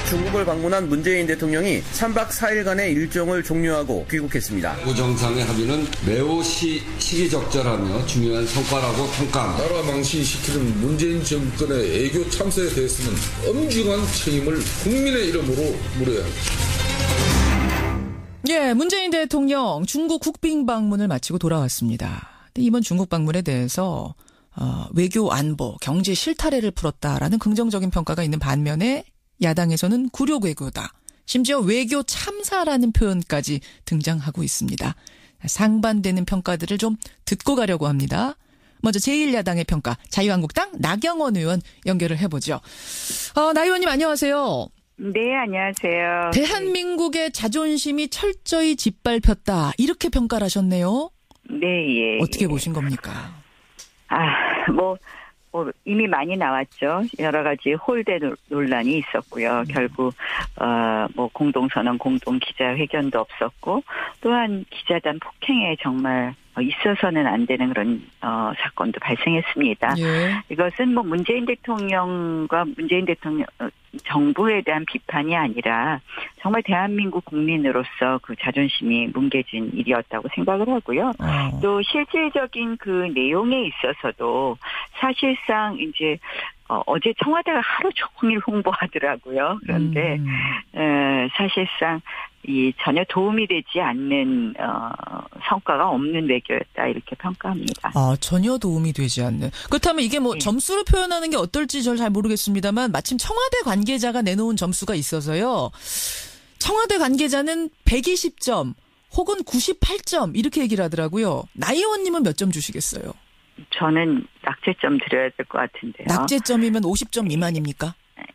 중국을 방문한 문재인 대통령이 3박 4일간의 일정을 종료하고 귀국했습니다. 정상의 합의는 매우 시기적절하며 중요한 성과라고 평가합니다. 나라 망신시키는 문재인 정권의 애교 참사에 대해서는 엄중한 책임을 국민의 이름으로 물어야 합니다. 예, 문재인 대통령 중국 국빈 방문을 마치고 돌아왔습니다. 근데 이번 중국 방문에 대해서 외교 안보, 경제 실타래를 풀었다라는 긍정적인 평가가 있는 반면에 야당에서는 굴욕 외교다. 심지어 외교 참사라는 표현까지 등장하고 있습니다. 상반되는 평가들을 좀 듣고 가려고 합니다. 먼저 제1야당의 평가, 자유한국당 나경원 의원 연결을 해보죠. 나 의원님 안녕하세요. 네, 안녕하세요. 대한민국의 자존심이 철저히 짓밟혔다. 이렇게 평가를 하셨네요. 네, 예. 어떻게 보신 겁니까? 이미 많이 나왔죠. 여러 가지 홀대 논란이 있었고요. 결국, 공동선언, 공동기자회견도 없었고, 또한 기자단 폭행에 정말 있어서는 안 되는 그런, 사건도 발생했습니다. 예. 이것은 문재인 대통령과 문재인 대통령, 정부에 대한 비판이 아니라 정말 대한민국 국민으로서 그 자존심이 뭉개진 일이었다고 생각을 하고요. 또 실질적인 그 내용에 있어서도 사실상 이제 어제 청와대가 하루 종일 홍보하더라고요. 그런데 사실상 전혀 도움이 되지 않는 성과가 없는 외교였다 이렇게 평가합니다. 전혀 도움이 되지 않는. 그렇다면 이게 네. 점수로 표현하는 게 어떨지 저는 잘 모르겠습니다만 마침 청와대 관계자가 내놓은 점수가 있어서요. 청와대 관계자는 120점 혹은 98점 이렇게 얘기를 하더라고요. 나 의원님은 몇 점 주시겠어요? 저는 낙제점 드려야 될 것 같은데요. 낙제점이면 50점 미만입니까?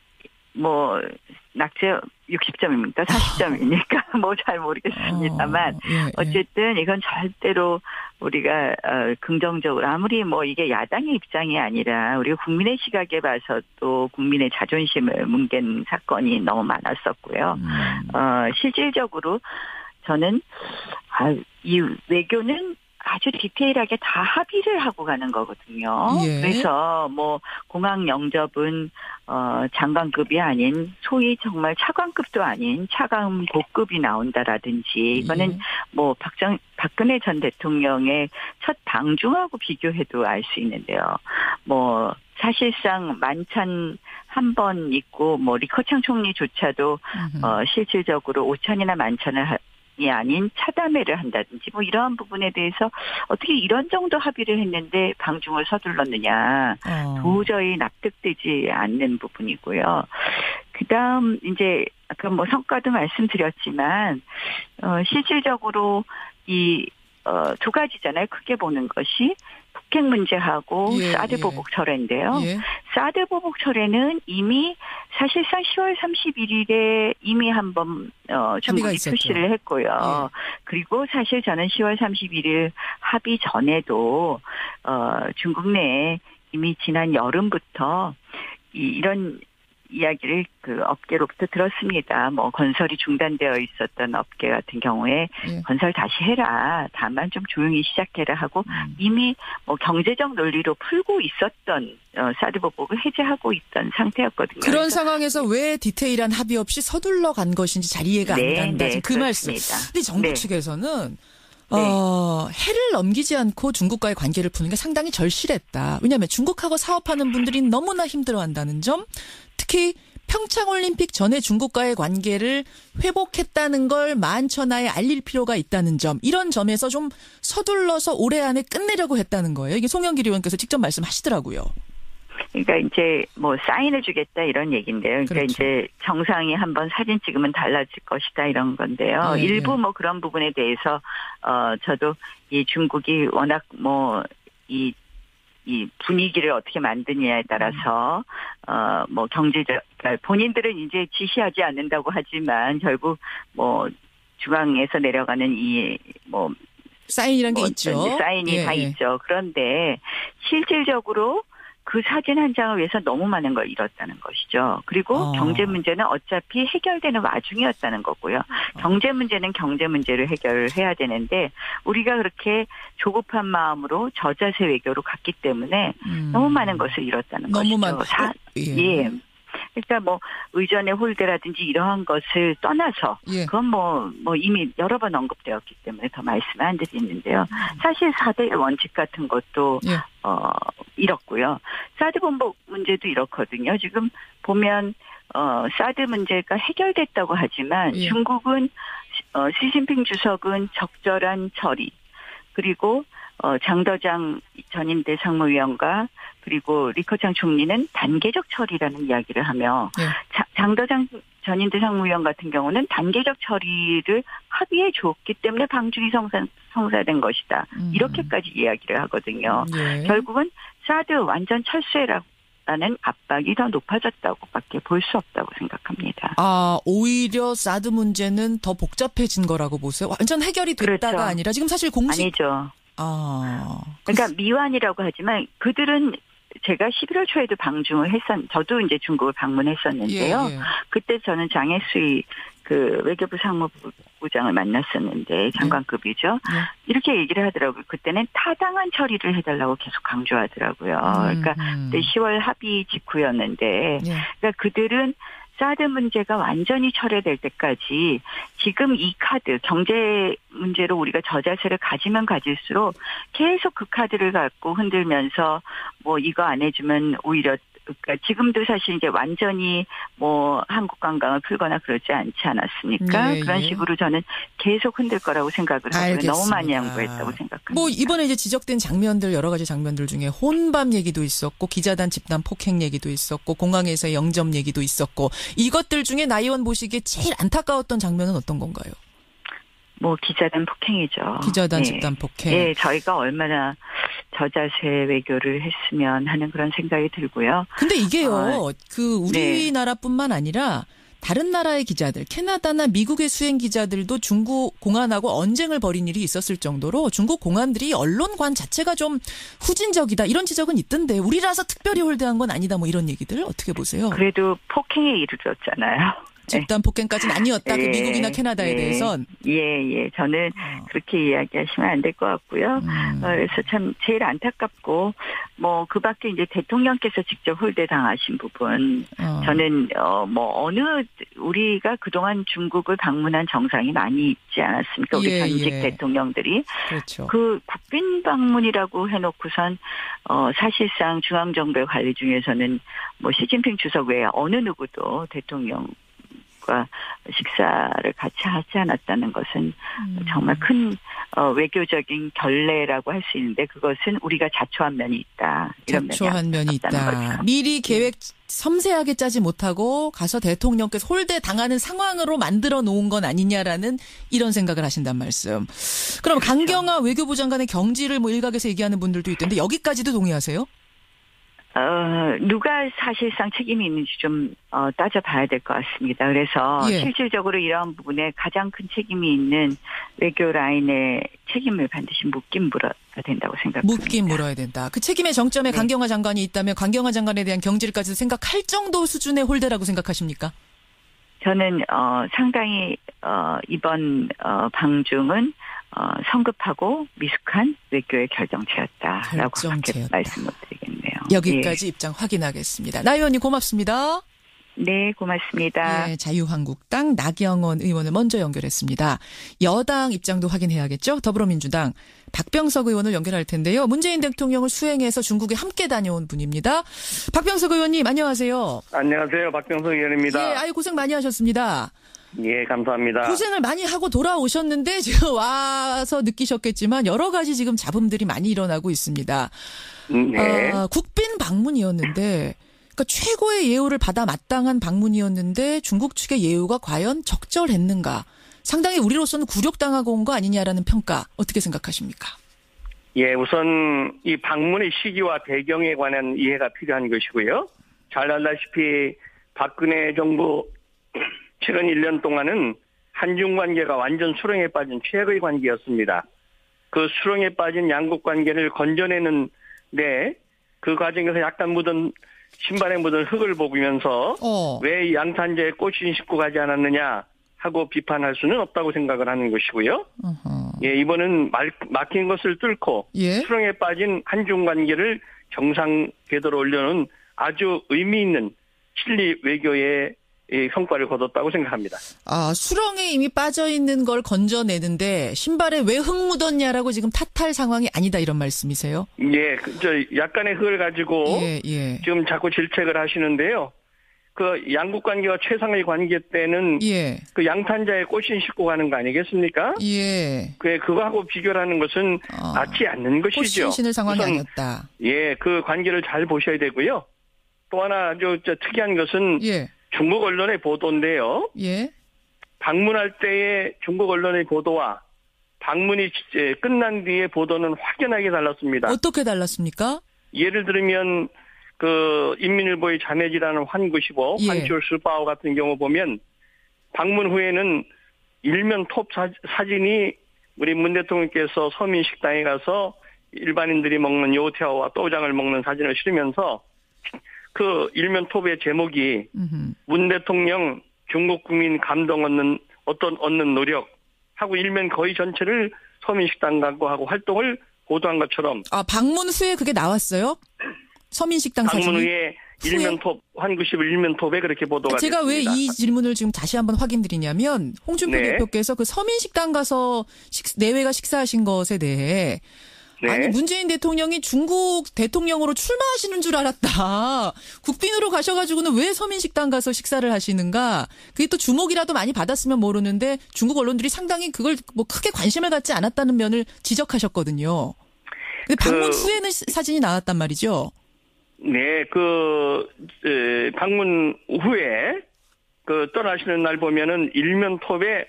낙제 60점입니까? 40점입니까? 잘 모르겠습니다만 어쨌든 이건 절대로 우리가 긍정적으로 아무리 이게 야당의 입장이 아니라 우리가 국민의 시각에 봐서도 국민의 자존심을 뭉갠 사건이 너무 많았었고요. 실질적으로 저는 이 외교는 아주 디테일하게 다 합의를 하고 가는 거거든요. 예. 그래서 공항 영접은 장관급이 아닌 소위 정말 차관급도 아닌 차관 고급이 나온다라든지 이거는 박근혜 전 대통령의 첫 방중하고 비교해도 알 수 있는데요. 사실상 만찬 한 번 있고 리커창 총리조차도 실질적으로 오찬이나 만찬을 이 아닌 차담회를 한다든지 이러한 부분에 대해서 어떻게 이런 정도 합의를 했는데 방중을 서둘렀느냐 도저히 납득되지 않는 부분이고요. 그다음 이제 아까 성과도 말씀드렸지만 실질적으로 이 두 가지잖아요. 크게 보는 것이 북핵 문제하고 사드 보복 철회인데요. 사드 보복 철회는 이미 사실상 10월 31일에 이미 한번 중국이 표시를 했고요. 그리고 사실 저는 10월 31일 합의 전에도 중국 내에 이미 지난 여름부터 이런 이야기를 그 업계로부터 들었습니다. 건설이 중단되어 있었던 업계 같은 경우에 건설 다시 해라. 다만 좀 조용히 시작해라 하고 이미 경제적 논리로 풀고 있었던 사드 보복을 해제하고 있던 상태였거든요. 그런 상황에서 왜 디테일한 합의 없이 서둘러 간 것인지 잘 이해가 안 간다. 그 말씀. 근데 정부 측에서는 해를 넘기지 않고 중국과의 관계를 푸는 게 상당히 절실했다. 왜냐하면 중국하고 사업하는 분들이 너무나 힘들어한다는 점, 특히 평창올림픽 전에 중국과의 관계를 회복했다는 걸 만천하에 알릴 필요가 있다는 점, 이런 점에서 좀 서둘러서 올해 안에 끝내려고 했다는 거예요. 이게 송영길 의원께서 직접 말씀하시더라고요. 그러니까 이제 사인을 주겠다 이런 얘기인데요. 그러니까 이제 정상이 한번 사진 찍으면 달라질 것이다 이런 건데요. 일부 그런 부분에 대해서 저도 이 중국이 워낙 이 분위기를 어떻게 만드느냐에 따라서 경제적 본인들은 이제 지시하지 않는다고 하지만 결국 중앙에서 내려가는 사인이란 게 있죠. 사인이 다 있죠. 그런데 실질적으로 그 사진 한 장을 위해서 너무 많은 걸 잃었다는 것이죠. 그리고 경제 문제는 어차피 해결되는 와중이었다는 거고요. 경제 문제는 경제 문제를 해결해야 되는데 우리가 그렇게 조급한 마음으로 저자세 외교로 갔기 때문에 너무 많은 것을 잃었다는 너무 것이죠. 그러니까 뭐 의전의 홀대라든지 이러한 것을 떠나서 예. 그건 뭐 이미 여러 번 언급되었기 때문에 더 말씀을 안 드리는데요. 사실 4대 원칙 같은 것도 예. 이렇고요. 사드 본복 문제도 이렇거든요. 지금 보면 사드 문제가 해결됐다고 하지만 예. 중국은 시진핑 주석은 적절한 처리 그리고 장더장 전임대 상무위원과 그리고 리커창 총리는 단계적 처리라는 이야기를 하며 예. 장더장 전임대 상무위원 같은 경우는 단계적 처리를 합의해 줬기 때문에 방중이 성사된 것이다. 이렇게까지 이야기를 하거든요. 예. 결국은 사드 완전 철수라는 압박이 더 높아졌다고밖에 볼 수 없다고 생각합니다. 오히려 사드 문제는 더 복잡해진 거라고 보세요? 완전 해결이 됐다가 그렇죠. 아니라 지금 사실 공식 아니죠. 그러니까 미완이라고 하지만 그들은 제가 11월 초에도 방중을 저도 이제 중국을 방문했었는데요. 예, 예. 그때 저는 장혜수의 그 외교부 상무부장을 만났었는데 장관급이죠. 예. 이렇게 얘기를 하더라고요. 그때는 타당한 처리를 해달라고 계속 강조하더라고요. 그러니까 그때 10월 합의 직후였는데, 예. 그러니까 그들은 사드 문제가 완전히 철회될 때까지 지금 이 카드, 경제 문제로 우리가 저자세를 가지면 가질수록 계속 그 카드를 갖고 흔들면서 뭐 이거 안 해주면 오히려 그러니까 지금도 사실 이제 완전히 뭐 한국 관광을 풀거나 그러지 않지 않았습니까? 예, 그런 예. 식으로 저는 계속 흔들 거라고 생각을 하고요. 알겠습니다. 너무 많이 양보했다고 생각합니다. 뭐 이번에 이제 지적된 장면들 여러 가지 장면들 중에 혼밥 얘기도 있었고 기자단 집단 폭행 얘기도 있었고 공항에서의 영접 얘기도 있었고 이것들 중에 나 의원 보시기에 제일 안타까웠던 장면은 어떤 건가요? 뭐 기자단 폭행이죠. 기자단 예. 집단 폭행. 예, 저희가 얼마나 저자세 외교를 했으면 하는 그런 생각이 들고요. 근데 이게요, 그 우리나라뿐만 아니라 다른 나라의 기자들, 캐나다나 미국의 수행 기자들도 중국 공안하고 언쟁을 벌인 일이 있었을 정도로 중국 공안들이 언론관 자체가 좀 후진적이다 이런 지적은 있던데 우리라서 특별히 홀대한 건 아니다 뭐 이런 얘기들 어떻게 보세요? 그래도 폭행에 이르렀잖아요. 집단 폭행까지는 아니었다. 그 예, 미국이나 캐나다에 대해선. 예. 저는 그렇게 이야기하시면 안 될 것 같고요. 그래서 참 제일 안타깝고 뭐 그 밖에 이제 대통령께서 직접 홀대 당하신 부분 저는 뭐 우리가 그동안 중국을 방문한 정상이 많이 있지 않았습니까? 우리 전직 대통령들이. 그렇죠. 그 국빈 방문이라고 해놓고선 사실상 중앙정부의 관리 중에서는 뭐 시진핑 주석 외에 어느 누구도 대통령 식사를 같이 하지 않았다는 것은 정말 큰 외교적인 결례라고 할 수 있는데 그것은 우리가 자초한 면이 있다. 이런 자초한 면이 있다. 거죠. 미리 계획 섬세하게 짜지 못하고 가서 대통령께서 홀대 당하는 상황으로 만들어 놓은 건 아니냐라는 이런 생각을 하신단 말씀. 그럼 그렇죠. 강경화 외교부 장관의 경지를 뭐 일각에서 얘기하는 분들도 있던데 여기까지도 동의하세요? 누가 사실상 책임이 있는지 좀 따져봐야 될 것 같습니다. 그래서 실질적으로 이러한 부분에 가장 큰 책임이 있는 외교 라인의 책임을 반드시 묻긴 물어야 된다고 생각합니다. 묻긴 물어야 된다. 그 책임의 정점에 강경화 장관이 있다면 강경화 장관에 대한 경질까지 생각할 정도 수준의 홀대라고 생각하십니까? 저는 상당히 이번 방중은 성급하고 미숙한 외교의 결정체였다라고 그렇게 말씀을 드리겠네요. 여기까지 입장 확인하겠습니다. 나 의원님 고맙습니다. 네, 고맙습니다. 네, 자유한국당 나경원 의원을 먼저 연결했습니다. 여당 입장도 확인해야겠죠. 더불어민주당 박병석 의원을 연결할 텐데요. 문재인 대통령을 수행해서 중국에 함께 다녀온 분입니다. 박병석 의원님 안녕하세요. 안녕하세요. 박병석 의원입니다. 예, 아유 고생 많이 하셨습니다. 예, 감사합니다. 고생을 많이 하고 돌아오셨는데 지금 와서 느끼셨겠지만 여러 가지 지금 잡음들이 많이 일어나고 있습니다. 네. 국빈 방문이었는데 그러니까 최고의 예우를 받아 마땅한 방문이었는데 중국 측의 예우가 과연 적절했는가? 상당히 우리로서는 굴욕당하고 온 거 아니냐라는 평가 어떻게 생각하십니까? 예, 우선 이 방문의 시기와 배경에 관한 이해가 필요한 것이고요. 잘 알다시피 박근혜 정부 최근 1년 동안은 한중 관계가 완전 수렁에 빠진 최악의 관계였습니다. 그 수렁에 빠진 양국 관계를 건져내는 그 과정에서 약간 신발에 묻은 흙을 보면서 왜 양탄자에 꽃이 싣고 가지 않았느냐 하고 비판할 수는 없다고 생각을 하는 것이고요. 예, 이번은 막힌 것을 뚫고 수렁에 빠진 한중 관계를 정상 궤도로 올려놓은 아주 의미 있는 실리 외교의 이 성과를 거뒀다고 생각합니다. 수렁에 이미 빠져 있는 걸 건져내는데 신발에 왜 흙 묻었냐라고 지금 탓할 상황이 아니다 이런 말씀이세요? 예, 약간의 흙을 가지고 예. 지금 자꾸 질책을 하시는데요. 그 양국 관계와 최상의 관계 때는 그 양탄자에 꽃신 싣고 가는 거 아니겠습니까? 예. 그거하고 비교를 하는 것은 맞지 않는 것이죠. 꽃신 신을 상황이 아니었다. 예, 그 관계를 잘 보셔야 되고요. 또 하나 아주 특이한 것은 중국 언론의 보도인데요. 예. 방문할 때의 중국 언론의 보도와 방문이 끝난 뒤의 보도는 확연하게 달랐습니다. 어떻게 달랐습니까? 예를 들면 그 인민일보의 자매지라는 환구시보, 환쇼스바오 같은 경우 보면 방문 후에는 일면 톱 사진이 우리 문 대통령께서 서민식당에 가서 일반인들이 먹는 요태와와 또장을 먹는 사진을 실으면서 그 일면 톱의 제목이 문 대통령 중국 국민 감동 얻는 노력 하고 일면 거의 전체를 서민식당 하고 활동을 보도한 것처럼. 방문 후에 그게 나왔어요? 서민식당 사진이? 방문 후에 일면 톱, 환구십을 일면 톱에 그렇게 보도가 됐습니다. 제가 왜 이 질문을 지금 다시 한번 확인드리냐면 홍준표 대표께서 그 서민식당 가서 내외가 식사하신 것에 대해 아니 문재인 대통령이 중국 대통령으로 출마하시는 줄 알았다. 국빈으로 가셔가지고는 왜 서민식당 가서 식사를 하시는가. 그게 또 주목이라도 많이 받았으면 모르는데 중국 언론들이 상당히 그걸 뭐 크게 관심을 갖지 않았다는 면을 지적하셨거든요. 근데 방문 후에는 사진이 나왔단 말이죠. 네, 방문 후에 떠나시는 날 보면은 일면 톱에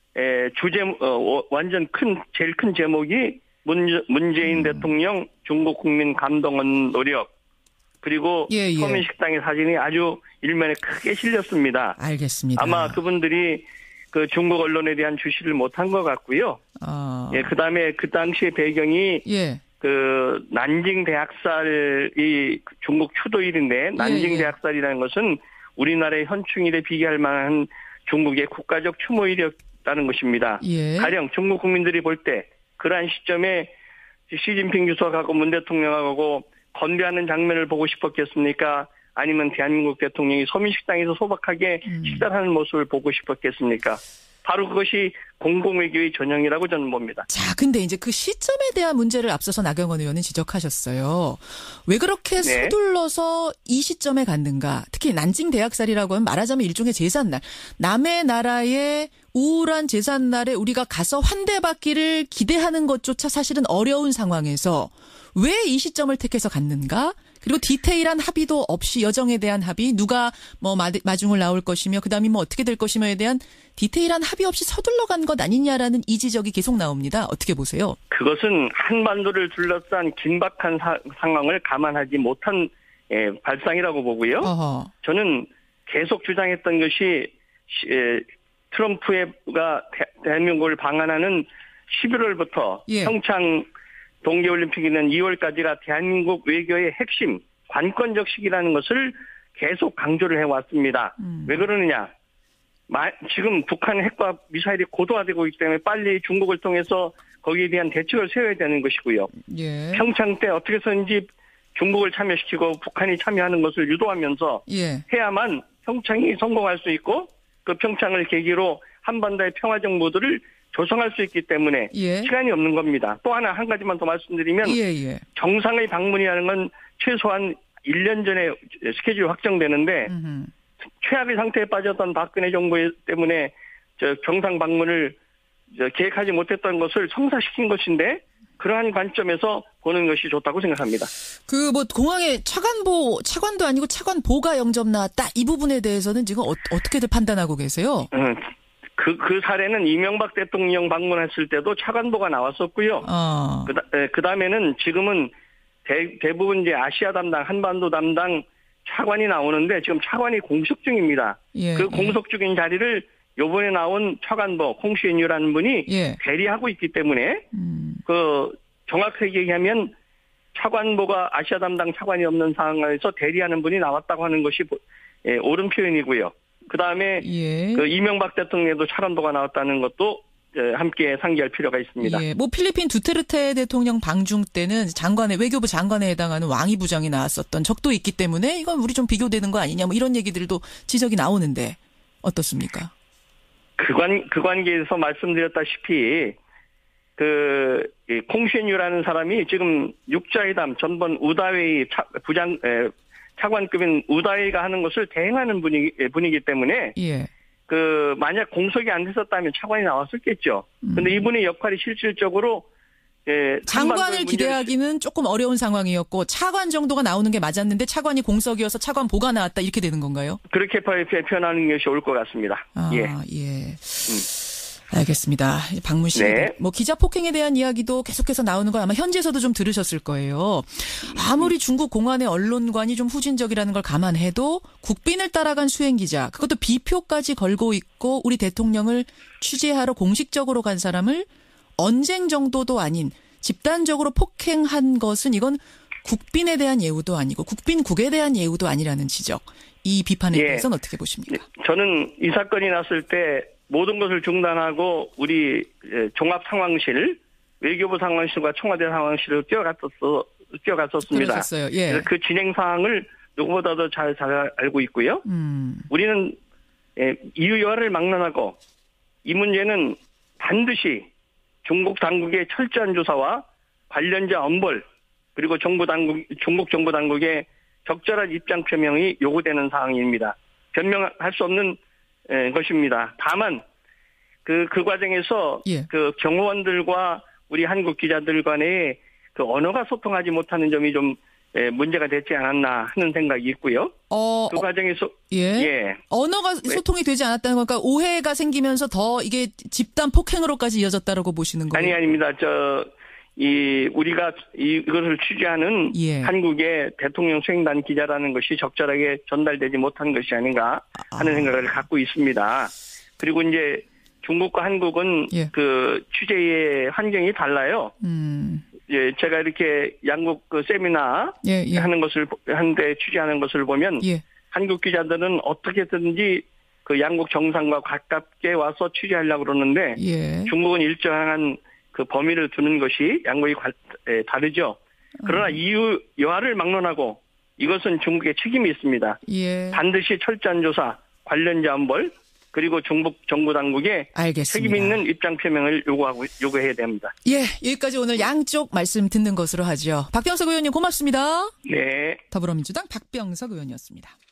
완전 제일 큰 제목이 문재인 대통령 중국 국민 감동 얻는 노력 그리고 서민식당의 사진이 아주 일면에 크게 실렸습니다. 알겠습니다. 아마 그분들이 그 중국 언론에 대한 주시를 못한 것 같고요. 그다음에 그 당시의 배경이 그 난징 대학살이 중국 추도일인데 난징 대학살이라는 것은 우리나라의 현충일에 비교할 만한 중국의 국가적 추모일이었다는 것입니다. 가령 중국 국민들이 볼 때 그러한 시점에 시진핑 주석하고 문 대통령하고 건배하는 장면을 보고 싶었겠습니까? 아니면 대한민국 대통령이 서민식당에서 소박하게 식사를 하는 모습을 보고 싶었겠습니까? 바로 그것이 공공외교의 전형이라고 저는 봅니다. 자, 근데 이제 그 시점에 대한 문제를 앞서서 나경원 의원은 지적하셨어요. 왜 그렇게 서둘러서 이 시점에 갔는가? 특히 난징 대학살이라고 하면 말하자면 일종의 제삿날. 남의 나라의 우울한 제삿날에 우리가 가서 환대받기를 기대하는 것조차 사실은 어려운 상황에서 왜 이 시점을 택해서 갔는가? 그리고 디테일한 합의도 없이 여정에 대한 합의, 누가 뭐 마중을 나올 것이며 그다음에 뭐 어떻게 될 것이며에 대한 디테일한 합의 없이 서둘러 간 것 아니냐라는 이 지적이 계속 나옵니다. 어떻게 보세요? 그것은 한반도를 둘러싼 긴박한 상황을 감안하지 못한 발상이라고 보고요. 저는 계속 주장했던 것이 트럼프가 대한민국을 방한하는 11월부터 평창 동계올림픽이는 2월까지가 대한민국 외교의 핵심, 관건적 시기라는 것을 계속 강조를 해왔습니다. 왜 그러느냐. 지금 북한 핵과 미사일이 고도화되고 있기 때문에 빨리 중국을 통해서 거기에 대한 대책을 세워야 되는 것이고요. 평창 때 어떻게 해서든지 중국을 참여시키고 북한이 참여하는 것을 유도하면서 해야만 평창이 성공할 수 있고 그 평창을 계기로 한반도의 평화적 모드를 조성할 수 있기 때문에 시간이 없는 겁니다. 또 한 가지만 더 말씀드리면 정상의 방문이라는 건 최소한 1년 전에 스케줄이 확정되는데 최악의 상태에 빠졌던 박근혜 정부 때문에 정상 방문을 계획하지 못했던 것을 성사시킨 것인데 그러한 관점에서 보는 것이 좋다고 생각합니다. 그 뭐 공항에 차관도 아니고 차관보가 영접 나왔다 이 부분에 대해서는 지금 어떻게들 판단하고 계세요? 그 사례는 이명박 대통령 방문했을 때도 차관보가 나왔었고요. 그 다음에는 지금은 대부분 이제 아시아 담당, 한반도 담당 차관이 나오는데 지금 차관이 공석 중입니다. 그 공석 중인 자리를 요번에 나온 차관보 콩시엔유라는 분이 대리하고 있기 때문에 정확하게 얘기하면 차관보가 아시아 담당 차관이 없는 상황에서 대리하는 분이 나왔다고 하는 것이 옳은 표현이고요. 그 다음에 그 이명박 대통령에도 차관보가 나왔다는 것도 함께 상기할 필요가 있습니다. 예, 뭐 필리핀 두테르테 대통령 방중 때는 외교부 장관에 해당하는 왕이 부장이 나왔었던 적도 있기 때문에 이건 우리 좀 비교되는 거 아니냐 뭐 이런 얘기들도 지적이 나오는데 어떻습니까? 그 관계에서 말씀드렸다시피 콩쉔유라는 사람이 지금 육자회담 전번 우다웨이 차관급인 우다웨이가 하는 것을 대행하는 분이기 때문에 예. 만약 공석이 안 됐었다면 차관이 나왔었겠죠. 근데 이분의 역할이 실질적으로 장관을 기대하기는 조금 어려운 상황이었고 차관 정도가 나오는 게 맞았는데 차관이 공석이어서 차관보가 나왔다 이렇게 되는 건가요? 그렇게 표현하는 것이 올 것 같습니다. 예. 알겠습니다. 박문 씨, 네. 뭐 기자 폭행에 대한 이야기도 계속해서 나오는 거 아마 현지에서도 좀 들으셨을 거예요. 아무리 중국 공안의 언론관이 좀 후진적이라는 걸 감안해도 국빈을 따라간 수행 기자, 그것도 비표까지 걸고 있고 우리 대통령을 취재하러 공식적으로 간 사람을 언쟁 정도도 아닌 집단적으로 폭행한 것은 이건 국빈에 대한 예우도 아니고 국빈국에 대한 예우도 아니라는 지적. 이 비판에 대해서는 어떻게 보십니까? 저는 이 사건이 났을 때 모든 것을 중단하고 우리 종합상황실, 외교부 상황실과 청와대 상황실을 뛰어갔었습니다. 그러셨어요. 예. 그래서 그 진행 사항을 누구보다도 잘 알고 있고요. 우리는 이유여하를 막론하고 이 문제는 반드시 중국 당국의 철저한 조사와 관련자 엄벌 그리고 중국 정부 당국의 적절한 입장 표명이 요구되는 사항입니다. 변명할 수 없는 것입니다. 다만 그 과정에서 그 경호원들과 우리 한국 기자들 간의 그 언어가 소통하지 못하는 점이 좀 문제가 되지 않았나 하는 생각이 있고요. 그 과정에서 언어가 소통이 되지 않았다는 거니까 오해가 생기면서 더 이게 집단 폭행으로까지 이어졌다라고 보시는 거예요? 아닙니다. 우리가 이것을 취재하는 한국의 대통령 수행단 기자라는 것이 적절하게 전달되지 못한 것이 아닌가 하는 생각을 갖고 있습니다. 그리고 이제 중국과 한국은 그 취재의 환경이 달라요. 제가 이렇게 양국 세미나 하는 것을 하는데 취재하는 것을 보면 한국 기자들은 어떻게든지 그 양국 정상과 가깝게 와서 취재하려고 그러는데 중국은 일정한 그 범위를 두는 것이 양국이 다르죠. 그러나 이유 여하를 막론하고 이것은 중국의 책임이 있습니다. 반드시 철저한 조사, 관련자 엄벌 그리고 중국 정부 당국의 책임 있는 입장 표명을 요구해야 됩니다. 여기까지 오늘 양쪽 말씀 듣는 것으로 하죠. 박병석 의원님 고맙습니다. 네. 더불어민주당 박병석 의원이었습니다.